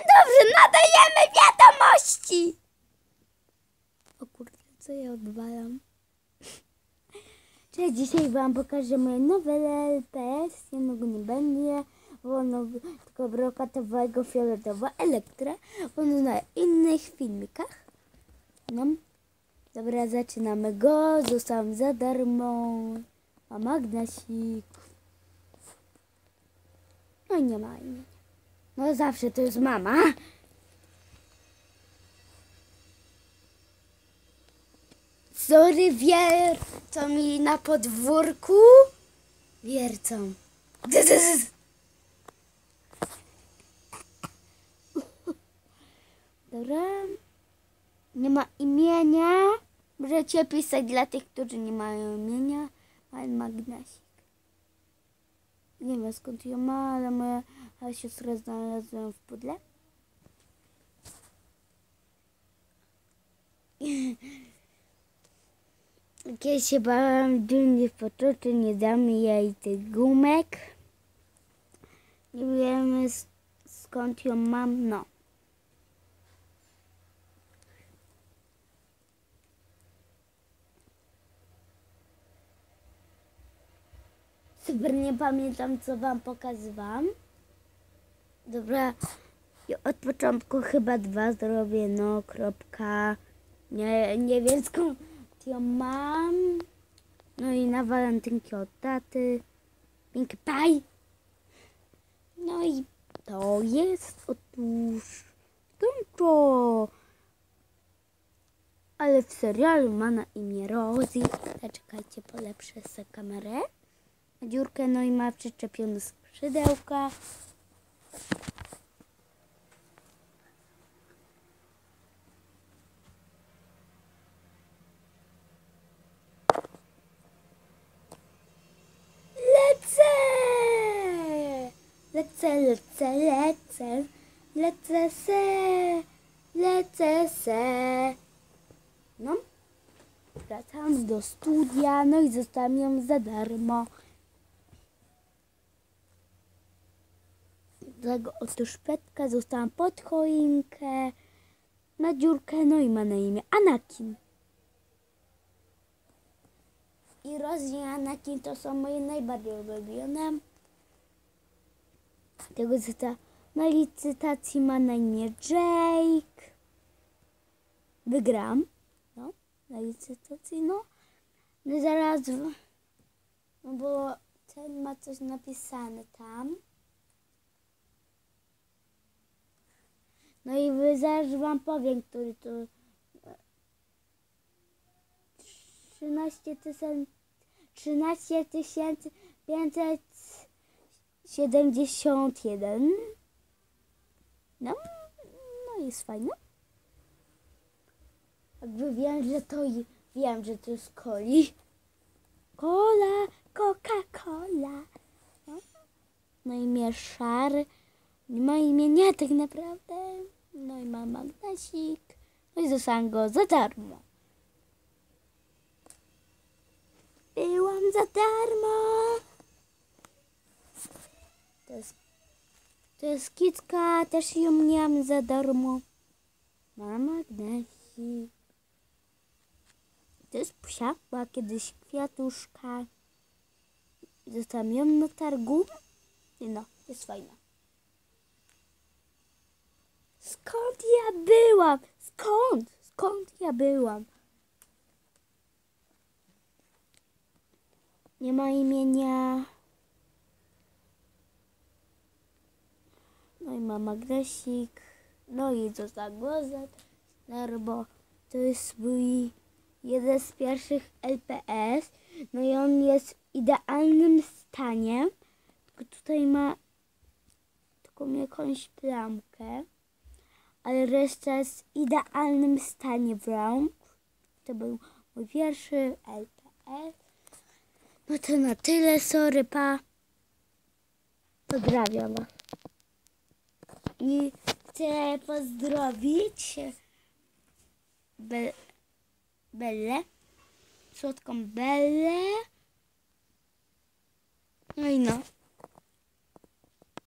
Dobrze, nadajemy wiadomości. O kurde, co ja odwalam? Cześć, dzisiaj wam pokażę moje nowe LPS. Jednego nie będzie, bo ono tylko brokatowego fioletowa Elektra. Ono na innych filmikach. No. Dobra, zaczynamy go. Zostałam za darmo. A magnesik. No i nie ma imienia. No zawsze to jest mama. Sorry, wiercą mi na podwórku. Wiercą. Dobra. Nie ma imienia. Możecie pisać dla tych, którzy nie mają imienia. Mam magnesik. Nie wiem skąd ją ma, ale moja siostra znalazła w pudle. Kiedyś się bałam dumnie w poczuciu, nie damy jej tych gumek. Nie wiemy skąd ją mam, no. Super, nie pamiętam co wam pokazywałam. Dobra, od początku chyba 2 zrobię, no, kropka. Nie wiem skąd ją mam. No i na walentynki od taty. Pinkie Pie. No i to jest otóż to. Ale w serialu ma na imię Rosie. Zaczekajcie, polepszę sobie kamerę. Dziurkę, no i ma przyczepione skrzydełka. Lecę se. No, wracam do studia, no i zostawiam ją za darmo. Tego oto szpetka zostałam pod choinkę, na dziurkę, no i ma na imię Anakin. I Rosie i Anakin to są moje najbardziej ulubione. Tego na licytacji ma na imię Jake. Wygram. No, na licytacji, no. No zaraz, no bo ten ma coś napisane tam. No i zaraz wam powiem, który to 13 571. No jest fajne. Jakby wiem, że to jest coli. Cola, Coca-Cola. No i imię Szary. Nie ma imienia tak naprawdę. No i mam magnesik. No i zostałam go za darmo. Byłam za darmo. To jest kicka, też ją miałam za darmo. Mam magnesik. To jest psia, była kiedyś kwiatuszka. Zostałam ją na targu. I no, jest fajna. Skąd ja byłam? Skąd ja byłam? Nie ma imienia. No i ma magnesik. No i został głos bo to jest mój jeden z pierwszych LPS. No i on jest w idealnym stanie. Tylko tutaj ma taką jakąś plamkę. Ale reszta jest w idealnym stanie w rąk. To był mój pierwszy LPS. No to na tyle, sorry, pa. Pozdrawiam was. I chcę pozdrowić Bellę, słodką Bellę. No i no.